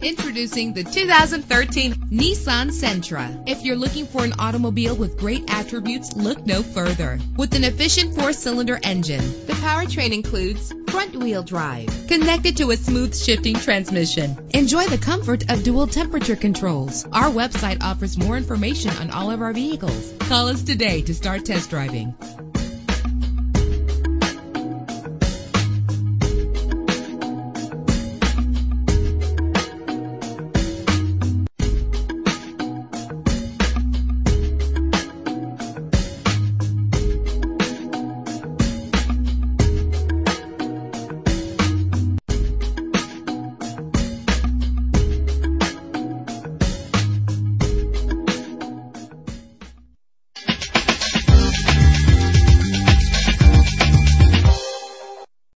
Introducing the 2013 Nissan Sentra. If you're looking for an automobile with great attributes, look no further. With an efficient 4-cylinder engine, the powertrain includes front-wheel drive, connected to a smooth shifting transmission. Enjoy the comfort of dual temperature controls. Our website offers more information on all of our vehicles. Call us today to start test driving.